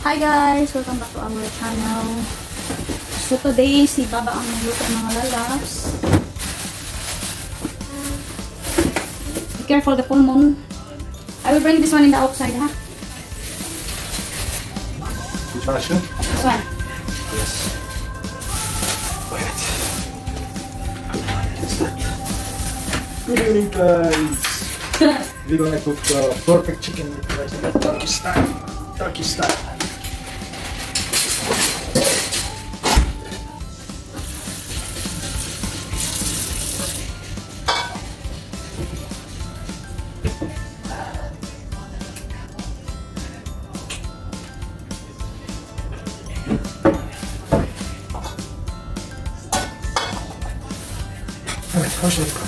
Hi guys! Welcome back to our channel. So today, si Baba ang magluto ng mga lalabs. Be careful the full moon. I will bring this one in the outside, ha? Which one? This one. Yes. Wait. Good evening, guys. We're gonna cook perfect chicken Turkey style. Turkey style. Alright, how should I cut?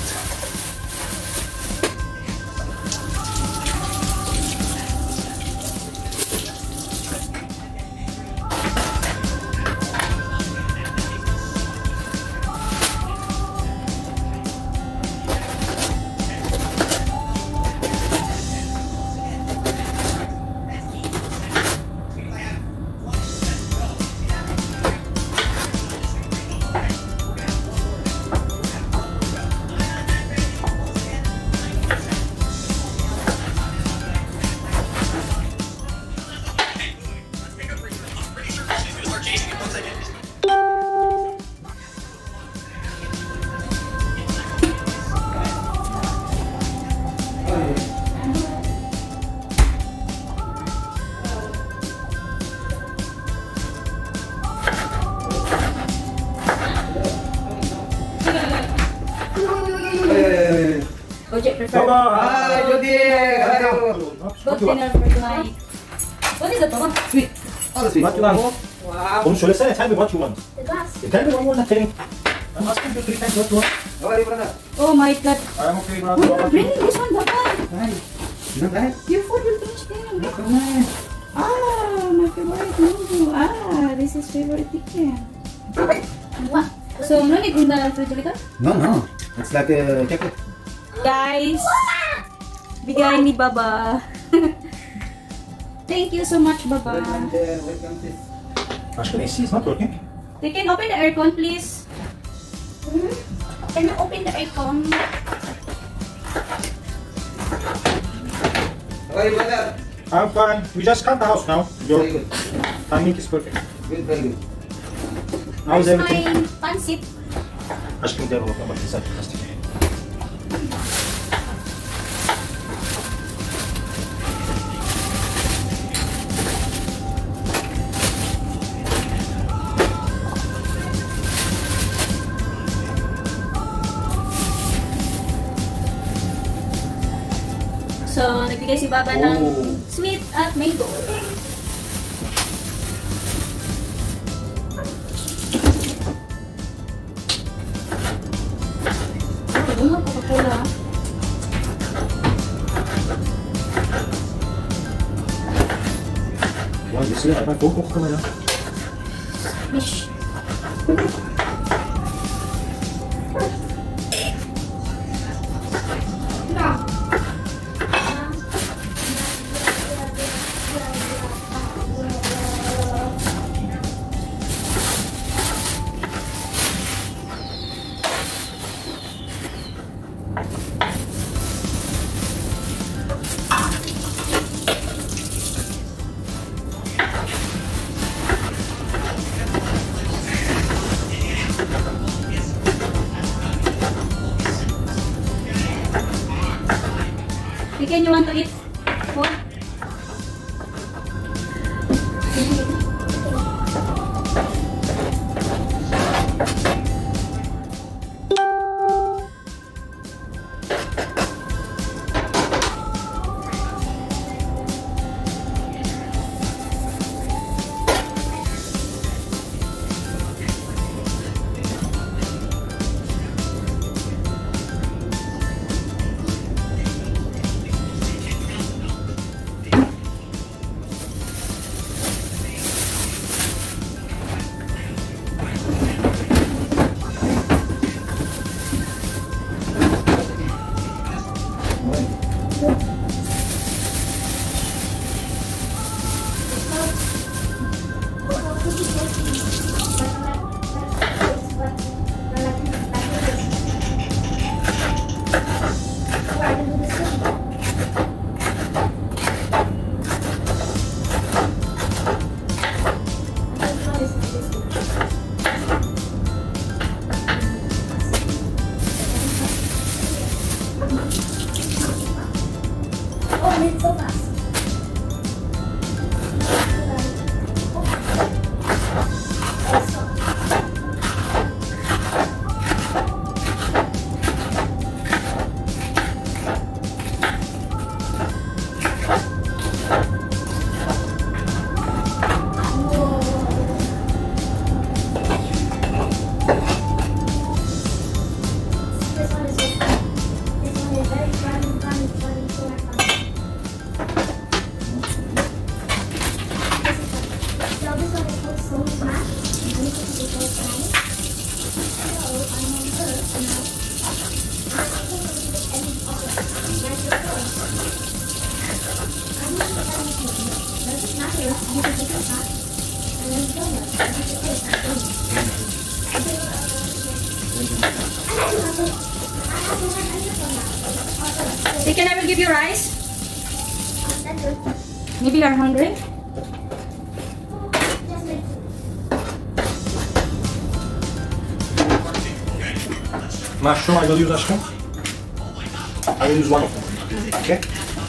Project prefer. Hi, Judy! Good dinner for tonight. What is the one? Sweet. What you want? Wow. Tell me what you want. The glass. Tell me one more thing. I'm asking you 3 times what you want. How are you, brother? Oh my god. I'm okay, brother. Bring this one, Baba. You don't like? Your food will finish there. Ah, my favorite noodle. Ah, this is favorite chicken. What? So, no need in the refrigerator? No. It's like a chocolate. Guys, bigay ni Baba. Thank you so much, Baba. Welcome, sis. Actually, AC is not working. They can open the aircon, please. Can you open the aircon? How are you, brother? I'm fine. We just cut the house now. Your Very good. timing is perfect. Good, very good. How's Where's everything? my pancit? Actually, they're working about this side. So, nagbigay si Baba ng Oh. sweet at mango. Bunga Coca-Cola. Wow, you see, I might go cook kamera. Fish. Chicken, you want to eat food? Oh, it's so fast. Chicken, I will give you rice. Maybe you're hungry. Mushroom, I will use mushroom. I will use one of them. Okay?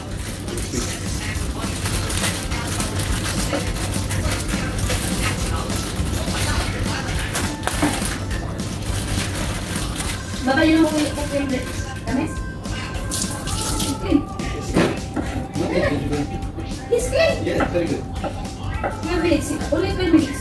Baba, you know who cleaned it? Kamis? He's clean. Yes, very good. 12 minutes. Only 12 minutes.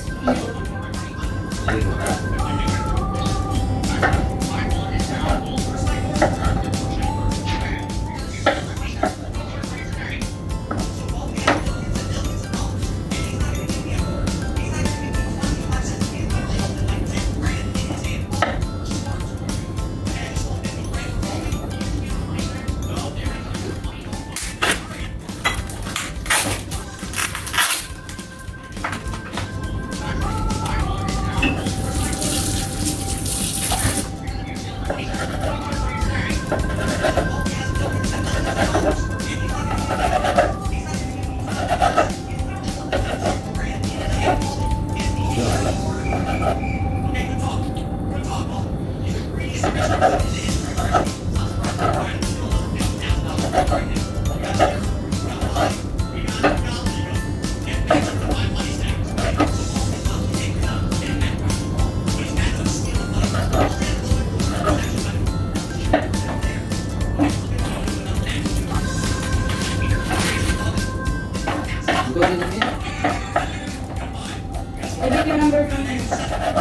I give your number from me.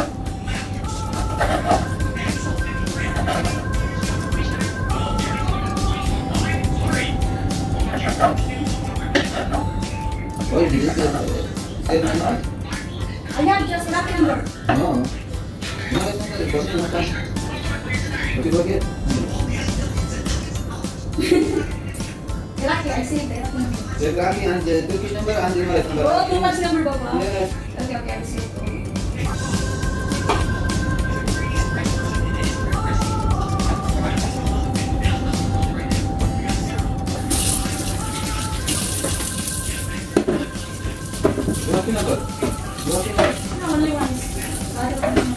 Oh, you didn't say my number? I have just lucky number. No. No, it's not. It wasn't my time. What you forget? Lucky, I saved the lucky number. The Raki and the Turkish number and the Malay number. Oh, too much number, Baba. Yes. Okay, I saved it. Raki number. Raki number. No, only once. I don't know.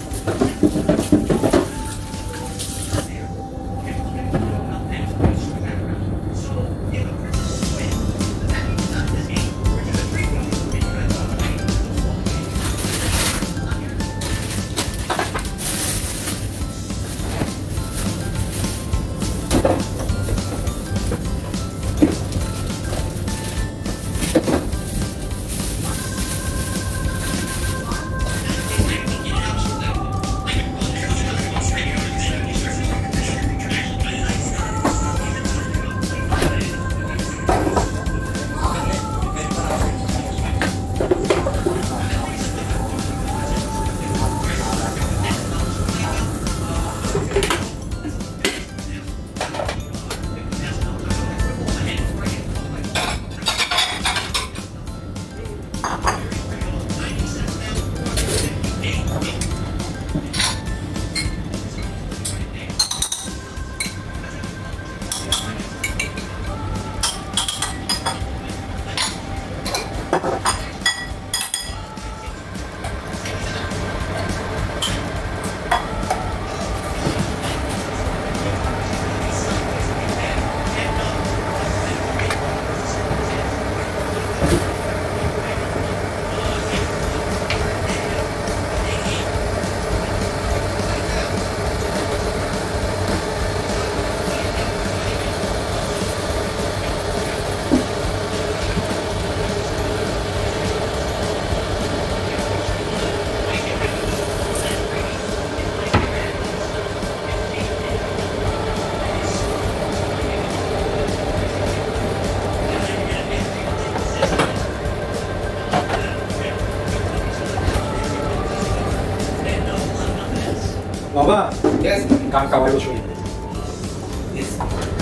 بابا Yes. كان كوالو شوي. Yes.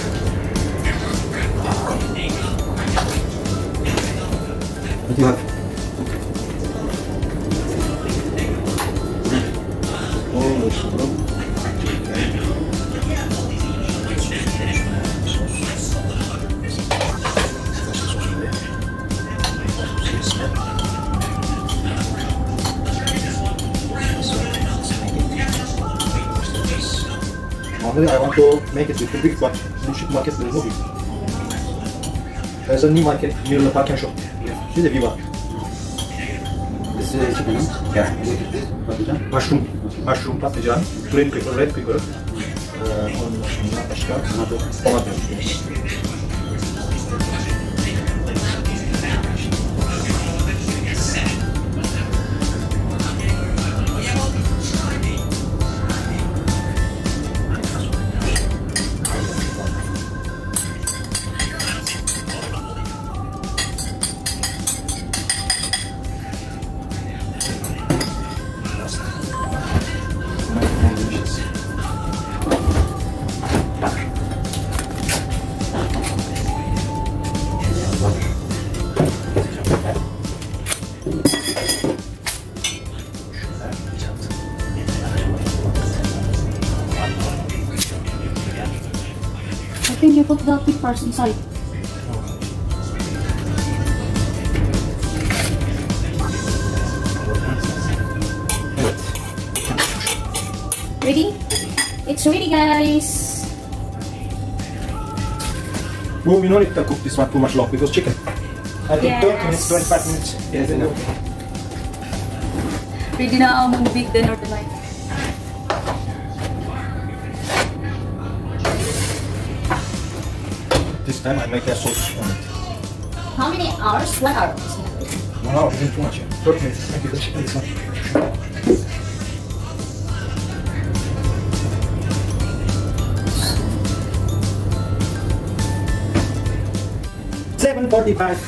What do you have? Oh, it's so Normally, I want to make it with the big bucket. You should market the movie. There's a new market near the park and shop. See the Viva. This is chicken, no? Yeah. Patlıcan. Mushroom, patlıcan, green pepper, red pepper. Onun dışında başka tomato. I think you put the peppers inside. Ready? It's ready, guys. Well, we don't need to cook this one too much long because chicken. I think Yes. 30 minutes, 25 minutes. Yes, enough. Ready na ang big dinner tonight. This time I make a sauce on it. How many hours? 1 hour. 1 hour, isn't too much. 30 minutes. Thank you. The chicken is not. $7.45.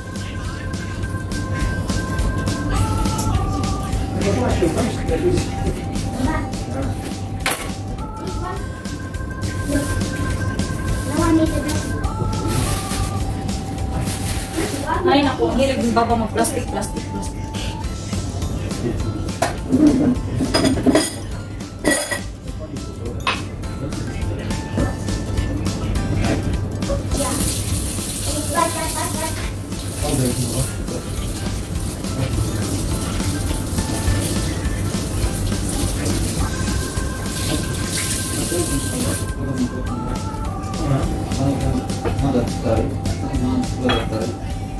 Ay, naku. Hilig yung baba mo. Plastic. Mother style. Mother style.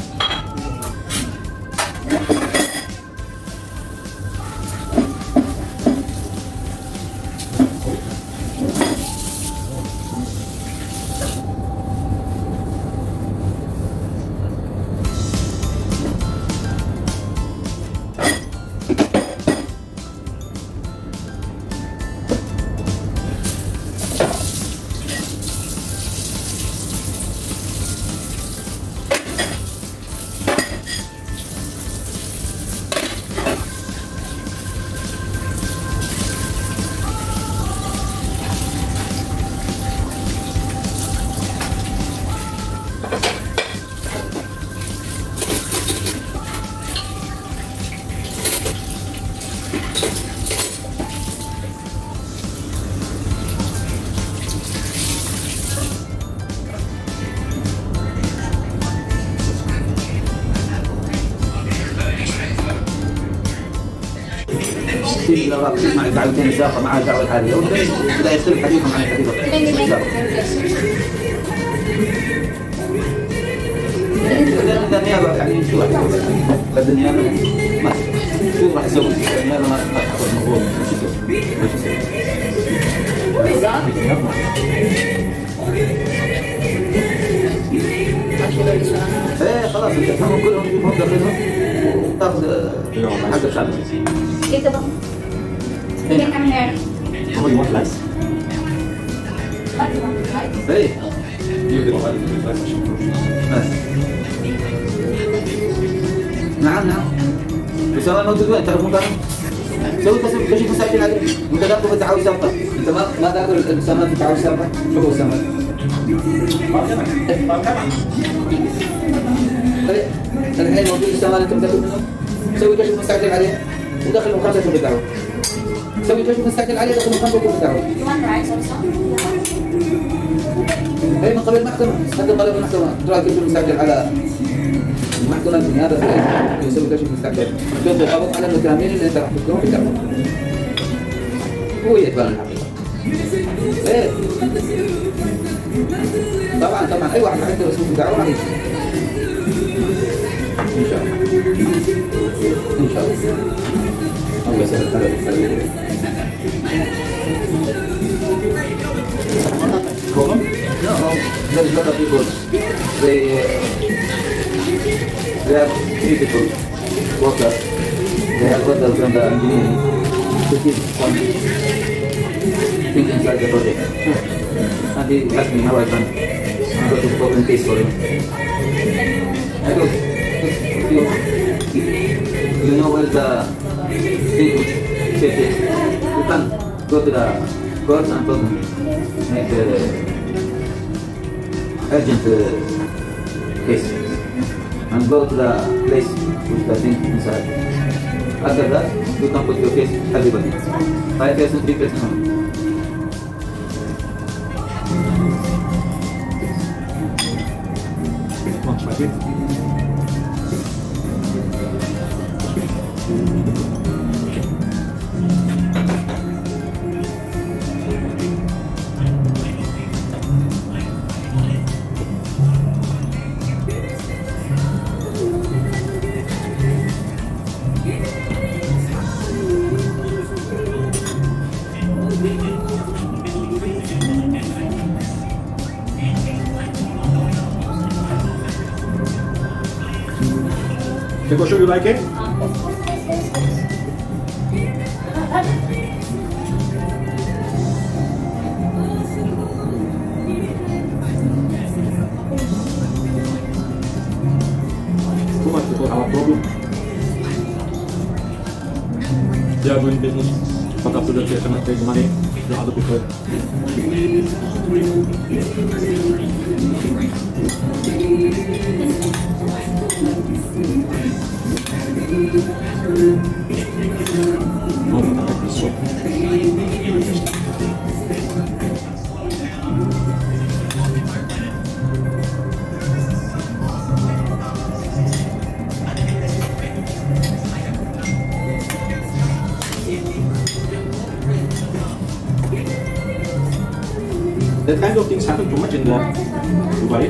إذا رأيت مع دعوتين السابقة مع الدعوة الحالية لا يختلف حديثهم عن الحديث إذا النيابة يعني شو راح يسوي؟ بس النيابة ما شو راح يسوي؟ النيابة ما تاخذ المفروض ايه خلاص انت تفهمهم كلهم تجيبهم داخلهم وتاخذ حق الشعب. Ito bang? Yan ang hair. Oh, you want rice? What do you want? Right? ايه نعم بس انا موجود وين تلفون كان؟ سوي كشف مساعد عليه. انت تاكل بتعاوز سلطه، انت ما تاكل السمك بتعاوز سلطه، شو هو السمك؟ الحين موجود السمك انت بتاكل منه، سوي كشف مستعجل عليه ودخل مخرجته بتاعه. سوي كشف مستعجل عليه ودخل مخرجته بتاعه. هي من قبل المحكمة، قدم طلب المحكمة، ترى كشف مستعجل على المحكمة من هذا يسوي كشف مستعجل. شوف يطابق على المكامين اللي انت راح تذكرهم في الدعوة. هو يتبان الحقيقة. ايه طبعا اي واحد عنده رسوم الدعوة راح يجي. ان شاء الله. ان شاء الله. الله يسهل الحال. Problem? No, there's a lot of people. They have three people, workers. They have got from the engineering to keep some things inside the project. And he asked me how I can go to open case for him. I go, you know where the thing safety is. You can go to the court and make the urgent case and go to the place with the thing inside. After that, you can put your case everybody. 5 person, 3 person. Lunch, my dear. Dekosho, you like it? Too much because our problem. They are doing business, but after that they cannot take money. The other people. That kind of things happen too much in Dubai.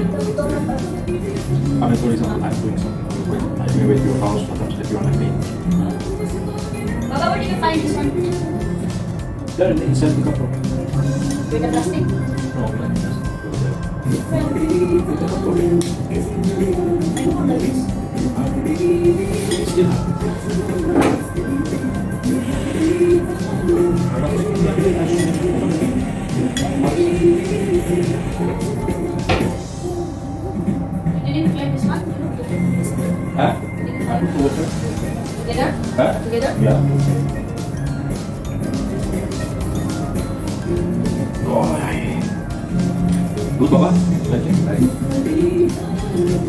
I mean, for example, I'm doing something. I may wait your house, perhaps if you want to clean. Baba, where did you find this one? There, inside the cup. With the plastic? No, like this. Still You didn't clear this one? Huh? I put the water. Together? Huh? Together? Yeah. Oh, good, Baba? Thank you.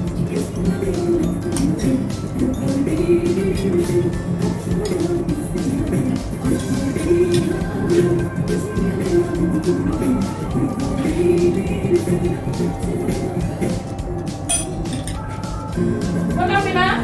Come Pina.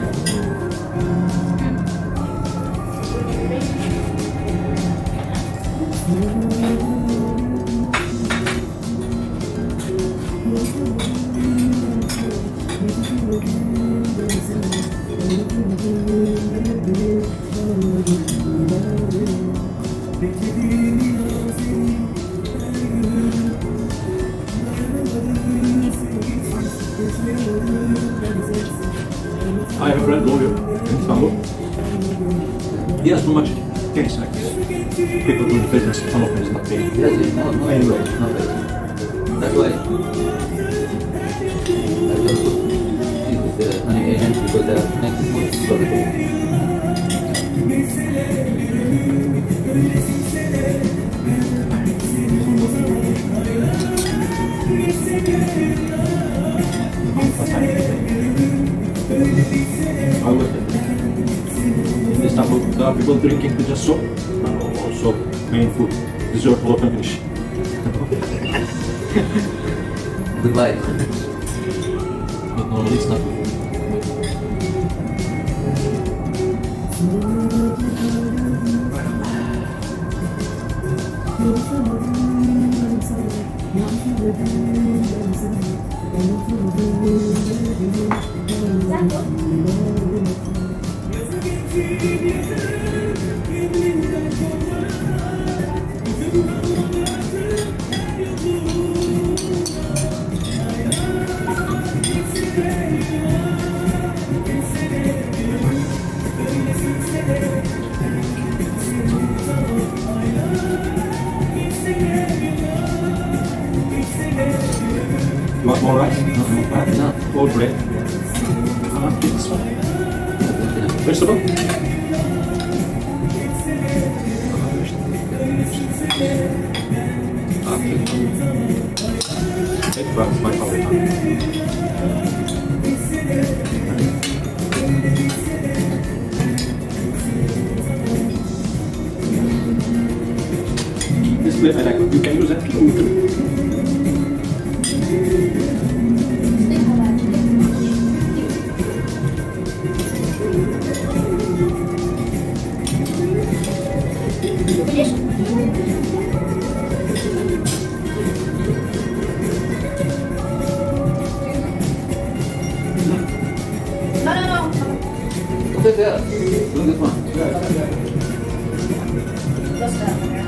I have a friend lawyer in Istanbul. He has too much case like this. People doing business, some of them is not paying. That's it. No, Anyway. no, that's why I don't put with the money agent because they are making more profit. In Istanbul, there are people drinking just soap, also main food, dessert, all open finish. Goodbye. But normally it's not. You want more rice? No. Or bread? This one. Vegetable? Eggplant is my favorite. This plate I like. You can use that too. No. Okay, yeah. Look at this one. Dos